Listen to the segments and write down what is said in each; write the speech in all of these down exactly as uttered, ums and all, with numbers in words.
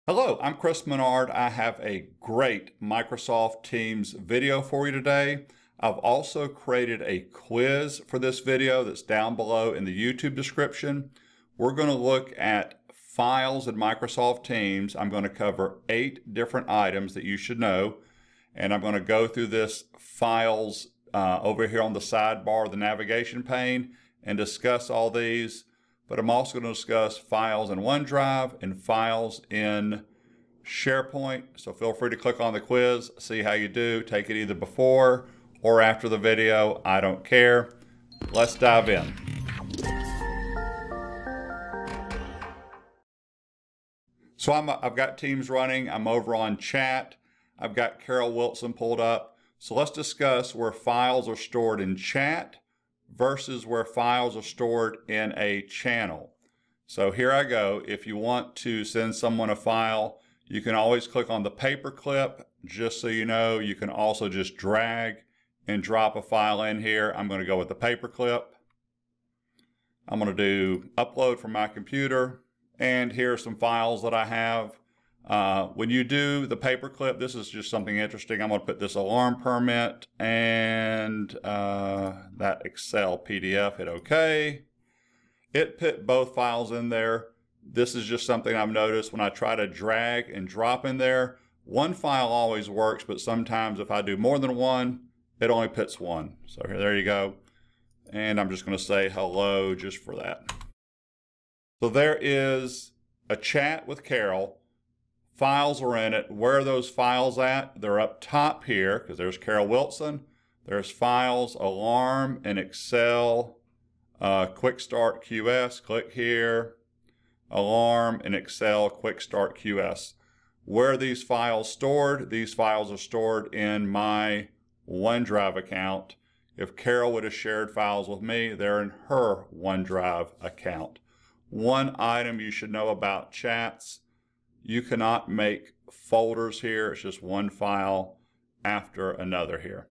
Hello, I'm Chris Menard. I have a great Microsoft Teams video for you today. I've also created a quiz for this video that's down below in the YouTube description. We're going to look at files in Microsoft Teams. I'm going to cover eight different items that you should know, and I'm going to go through this files uh, over here on the sidebar of the navigation pane and discuss all these. But I'm also going to discuss files in OneDrive and files in SharePoint. So feel free to click on the quiz, see how you do. Take it either before or after the video. I don't care. Let's dive in. So I'm, I've got Teams running. I'm over on chat. I've got Carol Wilson pulled up. So let's discuss where files are stored in chat versus where files are stored in a channel. So here I go. If you want to send someone a file, you can always click on the paperclip. Just so you know, you can also just drag and drop a file in here. I'm going to go with the paperclip. I'm going to do upload from my computer, and here are some files that I have. Uh, when you do the paperclip, this is just something interesting. I'm going to put this alarm permit and uh, that Excel P D F, hit OK. It put both files in there. This is just something I've noticed when I try to drag and drop in there. One file always works, but sometimes if I do more than one, it only puts one. So here, there you go. And I'm just going to say hello just for that. So there is a chat with Carol. Files are in it. Where are those files at? They're up top here because there's Carol Wilson. There's files, alarm, and Excel, uh, Quick Start Q S. Click here, alarm, and Excel Quick Start Q S. Where are these files stored? These files are stored in my OneDrive account. If Carol would have shared files with me, they're in her OneDrive account. One item you should know about chats: you cannot make folders here. It's just one file after another here.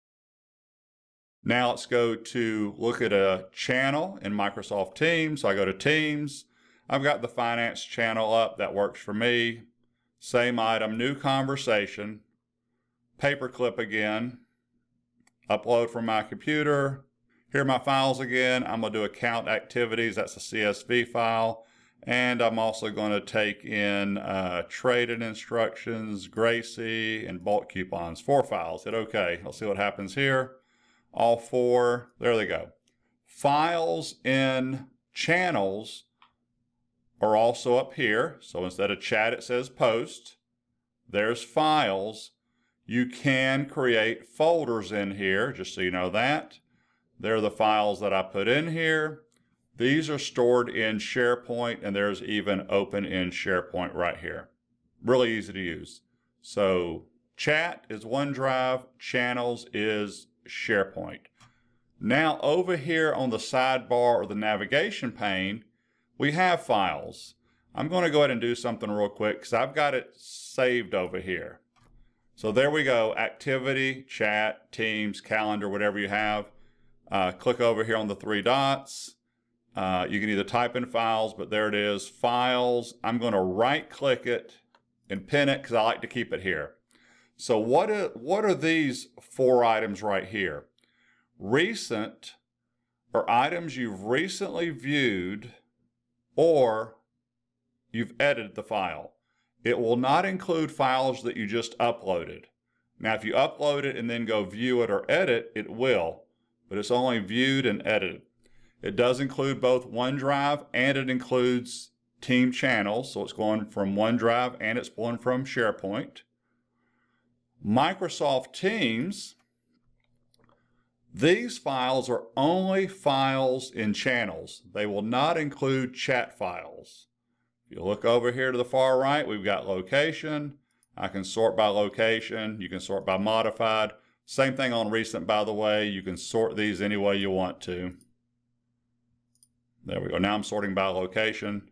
Now let's go to look at a channel in Microsoft Teams. So I go to Teams. I've got the finance channel up. That works for me. Same item, new conversation. Paperclip again. Upload from my computer. Here are my files again. I'm going to do account activities. That's a C S V file. And I'm also going to take in uh, trading instructions, Gracie, and bulk coupons. Four files. Hit OK. Let's see what happens here. All four. There they go. Files in channels are also up here. So instead of chat, it says post. There's files. You can create folders in here, just so you know that. They're the files that I put in here. These are stored in SharePoint, and there's even open in SharePoint right here. Really easy to use. So chat is OneDrive, channels is SharePoint. Now over here on the sidebar or the navigation pane, we have files. I'm going to go ahead and do something real quick because I've got it saved over here. So there we go, activity, chat, Teams, calendar, whatever you have. Uh, click over here on the three dots. Uh, you can either type in files, but there it is, files. I'm going to right click it and pin it because I like to keep it here. So what are, what are these four items right here? Recent are items you've recently viewed or you've edited the file. It will not include files that you just uploaded. Now if you upload it and then go view it or edit, it will, but it's only viewed and edited. It does include both OneDrive and it includes team channels. So it's going from OneDrive and it's going from SharePoint. Microsoft Teams, these files are only files in channels. They will not include chat files. If you look over here to the far right, we've got location. I can sort by location. You can sort by modified. Same thing on recent, by the way. You can sort these any way you want to. There we go. Now I'm sorting by location.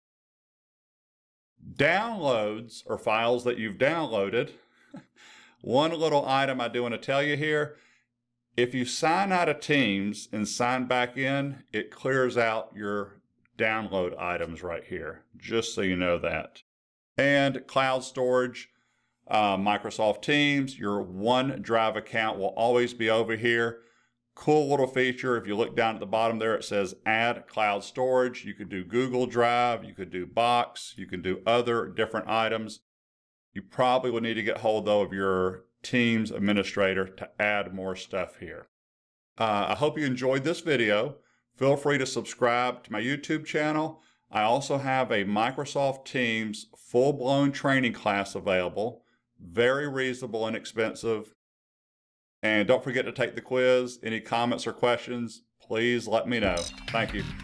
Downloads are files that you've downloaded. One little item I do want to tell you here. If you sign out of Teams and sign back in, it clears out your download items right here, just so you know that. And cloud storage, uh, Microsoft Teams, your OneDrive account will always be over here. Cool little feature. If you look down at the bottom there, it says add cloud storage. You could do Google Drive, you could do Box, you can do other different items. You probably will need to get hold though of your Teams administrator to add more stuff here. Uh, I hope you enjoyed this video. Feel free to subscribe to my YouTube channel. I also have a Microsoft Teams full-blown training class available. Very reasonable and inexpensive. And don't forget to take the quiz. Any comments or questions, please let me know. Thank you.